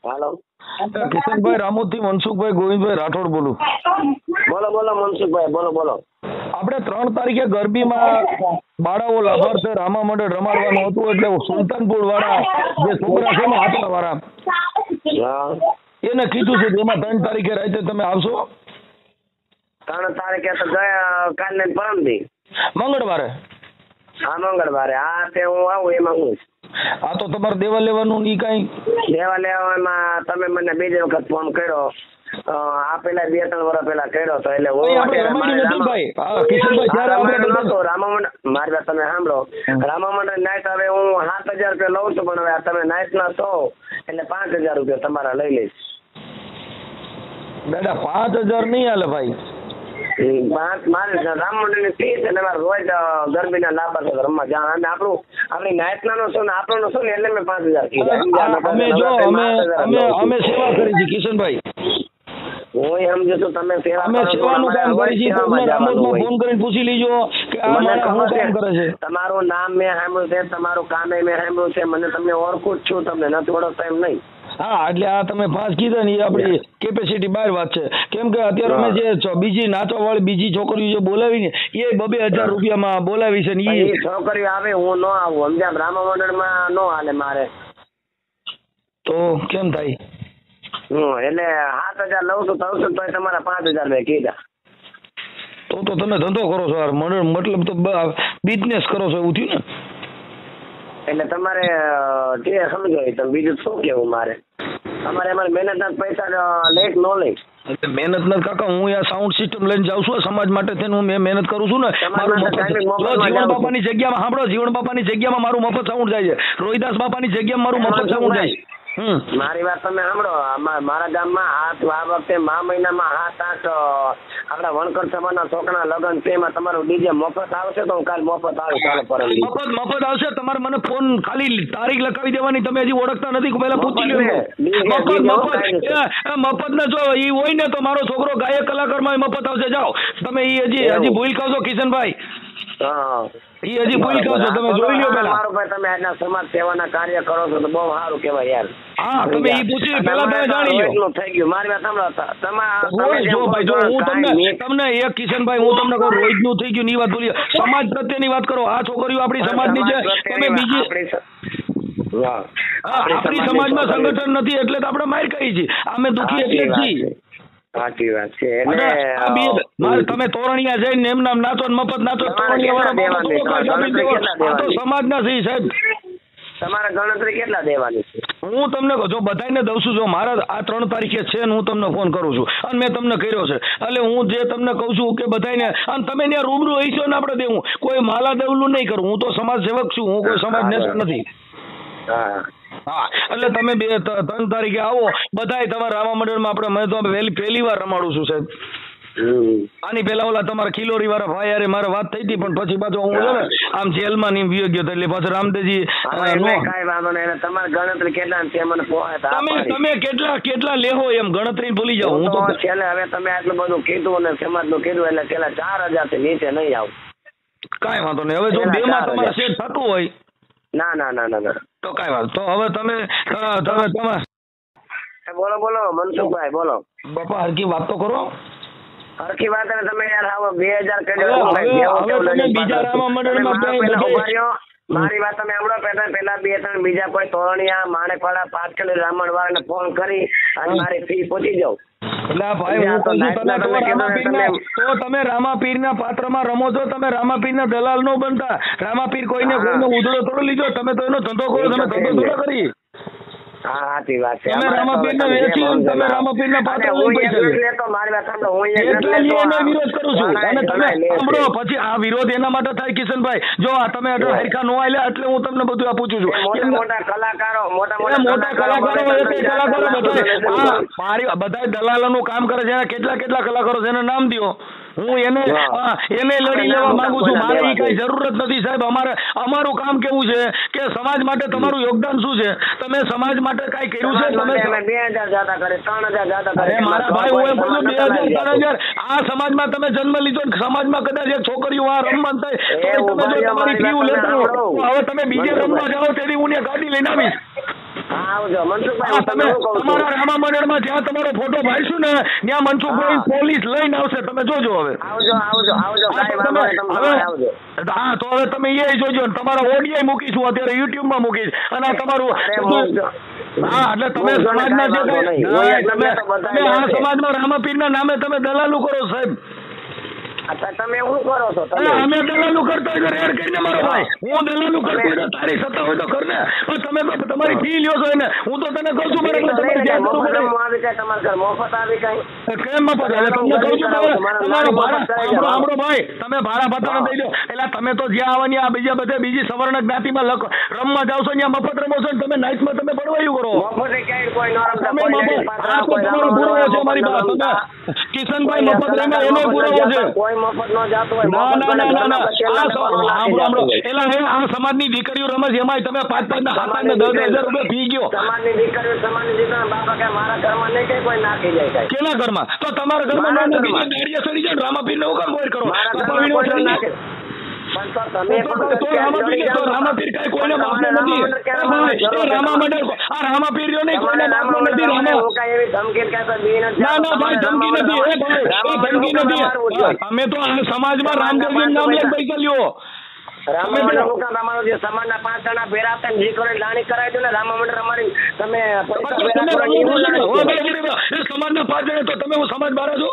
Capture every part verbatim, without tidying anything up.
હાલો કિશનભાઈ રામોદ થી મનસુખભાઈ ગોવિંદભાઈ રાઠોડ બોલું. બોલો બોલો મનસુખભાઈ, બોલો બોલો. આપણે ત્રણ તારીખે ગરબીમાં બાળાઓ લાભાર્થે રામા મંડળ રમાડવાનું હતું, એટલે સુલતાનપુર વાળા જે છોકરા છે ને આટલા વાળા એને કીધું છે એમાં ત્રણ તારીખે રાતે તમે આવશો. ત્રણ તારીખે તો ગયા કાલ ને પરમ દી મંગળવારે. હા મંગળવારે. હા તે હું આવું એમાં હું આ તો તમારે દેવા લેવાનું ઈ કઈ દેવા લેવામાં તમે મને બીજી વખત ફોન કર્યો, આ પેલા બે ત્રણ વર્ષ પેલા કર્યો તો એટલે રામા મંડળ મારી વાત તમે સાંભળો. રામા મંડળ નાઇટ હવે હું સાત હજાર રૂપિયા લઉં છું, પણ હવે તમે નાઇટ ના છો એટલે પાંચ હજાર રૂપિયા તમારા લઈ લઈશ. દાદા પાંચ હજાર નહીં હાલે ભાઈ. પાંચ મારે રામ મંડળ ની ફી છે, મારે રોજ ગરબી ના લાભ રમવા જા અને આપણું આપણી નાઇટ ના નો ને આપણો નો ને એટલે મેં પાંચ હજાર અમે જો અમે અમે અમે સેવા કરી છે કિશનભાઈ. હું સમજુ છું તમે સેવા અમે સેવાનું કામ કરી છે. તમને રામોદમાં ફોન કરીને પૂછી લીજો કે આ માણસ શું કામ કરે છે. તમારું નામ મેં સાંભળ્યું છે, તમારું કામ મેં સાંભળ્યું છે, મને તમને ઓળખું જ છું, તમને નથી ઓળખતા એમ નહીં. હા એટલે આ તમે પાંચ કીધા ને એ આપણી કેપેસિટી બહાર વાત છે. કેમ કે અત્યારે અમે જે બીજી નાચવા વાળી બીજી છોકરીઓ જે બોલાવી ને એ બબે હજાર રૂપિયામાં બોલાવી છે ને એ છોકરીઓ આવે હું ન આવું સમજ્યા. રામા મંડળમાં ન હાલે મારે. તો કેમ થાય? હમ એટલે સાત હજાર લઉં છું ત્રણસો તો તમારા પાંચ હજાર મેં કીધા. તો તો તમે ધંધો કરો છો યાર, મતલબ તો બિઝનેસ કરો છો એવું થયું ને. એટલે તમારે જે સમજો તમે બીજું શું કેવું મારે. તમારે અમારે મહેનત ના પૈસા લેટ નો લઈ. મહેનત નથી કાકા, હું આ સાઉન્ડ સિસ્ટમ લઈને જાઉં છું સમાજ માટે થઈને. હું મહેનત કરું છું ને. મારું જીવન બાપાની જગ્યામાં સાંભળો, જીવન બાપાની જગ્યામાં મારું મફત સાઉન્ડ જાય છે. રોહિદાસ બાપાની જગ્યામાં મારું મફત સાઉન્ડ જાય છે. મારી વાત તમે સાંભળો. મારા ગામમાં આ વખતે મા મહિનામાં સાત આઠ આપડા વણકર સભાના છોકરા લગ્ન છે, એમાં તમારું ડીજે મફત આવશે તો હું કાલ મફત આવીશ. કાલે પરમ મફત મફત આવશે. તમારે મને ફોન ખાલી તારીખ લખાવી દેવાની. તમે હજી ઓળખતા નથી, પહેલા પૂછી લો. મફત મફત મફત ને જો ઈ હોય ને તો મારો છોકરો ગાયક કલાકાર માં મફત આવશે. જાઓ તમે. ઈ હજી હજી ભૂલ ખાવ છો કિશનભાઈ. હા ઈ હજી ભૂલ ખાવ છો. તમે જોઈ લો પેલા. મારો ભાઈ તમે આજના સમાજ સેવાના કાર્ય કરો છો તો બહુ સારું કહેવાય યાર. હા તમે ઈ પૂછી પેલા તમે જાણી લો. થઈ ગયું મારી વાત સાંભળો. તમારે જો ભાઈ જો હું તમને તમને એક કિશનભાઈ હું તમને કહું રોજ નું થઈ ગયું ની વાત બોલી. સમાજ પ્રત્યેની વાત કરો. આ છોકરીઓ આપણી સમાજની છે. તમે બીજી આપણી સમાજમાં સંગઠન નથી એટલે તો આપણે માર કરી છીએ. અમે દુખી એટલે જ છીએ. સાચી વાત છે. એટલે તમે તોરણિયા જઈને એમ નામ નાચો મફત નાચો. તોરણિયા તો સમાજના છે સાહેબ. તમારે ગણતરી કેટલા દેવાની છે? હું તમને જો બધાને દઉં છું. જો મારા આ ત્રણ તારીખે છે ને હું તમને ફોન કરું છું અને મેં તમને કર્યો છે એટલે હું જે તમને કહું છું કે બધાને અને તમે ત્યાં રૂબરૂ હોય છો ને આપણે દેવું. કોઈ માલા દેવલું નહીં કરું. હું તો સમાજ સેવક છું. હું કોઈ સમાજ નેતા નથી. હા હા એટલે તમે બે ત્રણ તારીખે આવો બધાય તમારા રામા મંડળમાં. આપણે મેં તો પહેલી વાર રમાડું છું સાહેબ. આની પેલા ઓલા તમારા ખિલોરી વાળા ભાઈ યાર મારે વાત થઈ હતી, પણ પછી પાછો હું છે ને આમ જેલમાં ની ગયો ગયો એટલે પાછો રામદેવજી કઈ વાંધો નહીં. તમારે ગણતરી કેટલા છે મને તમે તમે કેટલા કેટલા લેહો એમ ગણતરી ભૂલી જાઓ. હું તો છેલ્લે હવે તમે આટલું બધું કીધું અને સમાજ નું કીધું એટલે છેલ્લા ચાર હજાર થી નીચે નહીં આવું. કઈ વાંધો નહીં. હવે જો બે માં તમારે સેટ થતું હોય ના ના ના ના ના તો કઈ વાત. તો હવે તમે તમે તમે બોલો બોલો મનસુખભાઈ બોલો. બાપા હરકી વાત તો કરો. હરકી વાત તમે યાર આવો બે હજાર કરી બીજા રામા મંડળમાં મારી વાત તમે સાંભળો. પેલા પેલા બે ત્રણ બીજા કોઈ તોરણિયા માણેકવાળા પાટકલી રામણ વાળાને ફોન કરી અને મારી ફી પૂછી જાઉં. એટલે ભાઈ હું કહું છું તમે તો રામાપીરના તો તમે રામાપીરના પાત્રમાં રમો છો. તમે રામાપીરના દલાલ નો બનતા. રામાપીર કોઈને કોઈનો ઉધડો થોડો લીધો. તમે તો એનો ધંધો કરો. તમે ધંધો થોડો કરી. હા સાચી વાત છે. તમે રામાપીરને વેચી તમે રામાપીરના પાત્ર લેતો મારી વાત સાંભળો. હું એટલે એનો વિરોધ કરું છું. અને તમે સાંભળો પછી આ વિરોધ એના માટે થાય કિશનભાઈ. જો આ તમે હરખા નો આલ્યા એટલે હું તમને બધું આ પૂછું છું. મોટા મોટા કલાકારો મોટા મોટા મોટા કલાકારો કલાકારો બધા મારી બધા દલાલોનું કામ કરે છે. કેટલા કેટલા કલાકારો છે એના નામ દો. હું એને એને લડી લેવા માંગુ છું. મારે એ કઈ જરૂરત નથી સાહેબ. અમારે અમારું કામ કેવું છે કે સમાજ માટે તમારું યોગદાન શું છે? તમે સમાજ માટે કઈ કર્યું છે? તમે બે હજાર જાતા કરે ત્રણ હજાર જાતા કરે. મારા ભાઈ હું એમ કહું બે હજાર ત્રણ હજાર આ સમાજમાં તમે જન્મ લીધો સમાજમાં કદાચ એક છોકરીઓ આ રમવાનું થાય તો તમે જો તમારી ફી લેતા હો હવે તમે બીજે રમવા જાઓ તેની હું ગાડી લઈને આવીશ. હા આવજો મનસુખભાઈ. હા, હું તમે તમને શું કહું છું? તમારા રામા મંડળમાં જ્યાં તમારો ફોટો ભાઈશું ને ત્યાં મનસુખભાઈ હા. પોલીસ લઈને આવશે, તમે જોજો હવે. આવજો આવજો આવજો હા, કાંઈ તો વાંધો તમે નહીં, તમે હવે તમારે આવજો. હા તો હવે તમે એ જોજો ને તમારા ઓડિયો મૂકીશું અત્યારે યુટ્યુબમાં મૂકીશ અને આ તમારું અરે બધું- મૂકજો. હા એટલે તમે મૂકજો ને સમાજના જે કાંઈ વાંધો કઈ- નહીં. હું ના, એક તમે નંબર તો બધાય તમે આ લે છે. સમાજમાં રામાપીરના નામે તમે દલાલું કરો સાહેબ. અત્યારે તમે શું કરો છો અરે તમે? અમે દલાલું કરતા હોય તો રેડ કરીને મારો ભાઈ, હું દલાલું કરતો હોય તો તારી સત્તા હોય તો કર ને. પણ તમે તો તમારી ફી લ્યો છો એને, હું તો તને કહું છું મારે ઈ તો તમારે લઈને જ્યાં કાંઈ કરવું મફત પડે. રમવા આવી કાંઈ તમારા ઘર મફત આવી કાંઈ? કેમ મફત? હવે તમને કહું છું તમારે- તમારો ભાડા સાંભળો સાંભળો ભાઈ, તમે ભાડા ભત્તાના દઈ દો. એટલે તમે તો જ્યાં આવવાની આ બીજા બધે બીજી સવર્ણ જ્ઞાતિમાં લખો રમવા જાવ છો ત્યાં મફત રમો છો ને તમે નાઇટમાં તમે પડવાયું કરો. મફતે ક્યાંય કોઈ ન રમતા, તમે કોઈ મફત- ladies પાત્રા, આ તો કોઈ તમારો રામા પુરાવો છે મફત મારી ન પાસે. રમતા. તમે કિશનભાઈ કોઈ મફત રમ્યા કલાકાર એનો મફત પુરાવો ન છે. જતો, કોઈ મફત ન જાતો હોય, ના મફત ના મને ના ના ઘરના ના બચેલા આ ને સ- પગમાં નાખી સાંભળો, જતો હોય. એલા હે આ સમાજની દીકરીઓ રમે છે એમાંય તમે પાંચ પાંચ ના સાત સાત ને દસ દસ હજાર રૂપિયા ફી ગયો. સમાજની દીકરીઓ, સમાજની દીકરીઓ, બાપા કે મારા ઘરમાં નહીં કે કોઈ નાખી જાય કાંઈ. કેના ઘરમાં? તો તમારા ઘરમાં મારા ના નાખી ઘરમાં. જાય, દાડિયા સડી જાય, રામાપીર ને હુકમ કોઈ કરો. મારા તો ઘરમાં પવિણો કોઈ સડી ન જાય. નાખે. પણ તો તમે તો- પણ તો- તો ક્યાંક રામાપીર જોડી તો જાઓ. રામાપીર કાંઈ કોઈના બાપનો તમારે નથી. રામા મંદિર ક્યારે એ ભાઈ, જરૂર એ છે રામા તમારે? મંડળ આ રામાપીર રહ્યો નહીં, કોઈના તમારે બાપનો રામા નથી. મંદિર રામા હું કાંઈ એવી ધમકી કે કોઈ બી નથી ના ના આપતો. ભાઈ તમારે ધમકી રામા નથી. એ ભાઈ રામા એ ધમકી મંદિર નથી. મારવું જોઈએ. અમે તો આ સમાજમાં રામદેવજીનું નામ લઈને પૈસા લ્યો. રામા તમે મંડળ પેલા- હું કામ અમારો જે સમાજના પાંચ જણા ભેરા હતા ને દીકરીઓને લાણી કરાવી દો ને રામા મંડળ અમારી તમે પૈસા તો ભેરા તમે કરો ને એવું લાણી ઓ કહેવાય. ભાઈ, ભાઈ, એ સમાજના પાંચ જણા તો તમે હું સમાજ બાર છો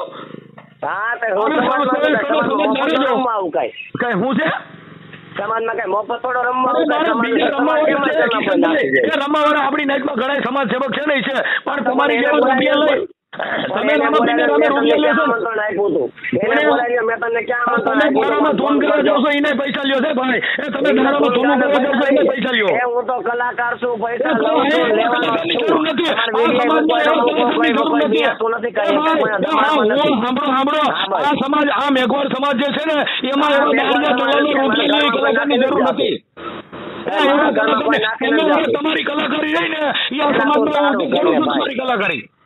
હા તો હું અમે સમાજમાં સમાજ- બધા સમાજ- સમાજમાં સમાજ મફત બારે રમવા આવું કાંઈ. કઈ હું છે સમાજમાં કાંઈ મફત થોડો રમવા અરે આવું કાંઈ? મારે સમાજની બીજા રમવા સમાજ વાળા કેમ છે, ના કિશનભાઈ. જાય? એ રમવા વાળા આપણી નાઈટમાં ઘણા સમાજ સેવક છે નહીં છે પણ તમારી એને જેવા બોલાવી રૂપિયા લઈ પણ તમે એને રામાપીરને બોલાવી નામે મેં રૂપિયા તમને લેશો ક્યાં ને? આમંત્રણ આપ્યું હતું? એને એને- બોલાવી મેં તમને ક્યાં પણ આમંત્રણ તમે આપ્યું દાડામાં હતું? ધૂન કરવા જાવ છો એને પૈસા લ્યો છે ભાઈ એ તમે દાડામાં ધૂનું કરવા જાવ છો એને પૈસા લ્યો એ હું તો કલાકાર છું, પૈસા એ તો લઉં એ છું, તો લેવાનો કલાકારની છું. જરૂર નથી. તમારા આ વિડીયોમાં સમાજમાં કોઈ એવા રમવું, કોઈ કલાકારની જરૂર કોઈ નથી. બિયાતું નથી, એ કાંઈ ભાઈ, કોઈ એ હા, દબાણમાં હું નથી. સાંભળો સાંભળો હા, ભાઈ. આ સમાજ આ મેઘવાળ સમાજ જે છે ને એમાં હા, એવા મેઘવાળ દાડિયા સમાજ દલાલો છે, રૂપિયા લઈ મારા કલાકારની જરૂર ઘરમાં નથી. એ મારા એવા ઘરમાં કોઈ કલાકારની- નાખીને તમે જ હવે જાતું. તમારી કલાકારી રહી ને એ આ એના તો સમાજમાં સારું હું કરું કરીને છું ભાઈ. તમારી કલાકારી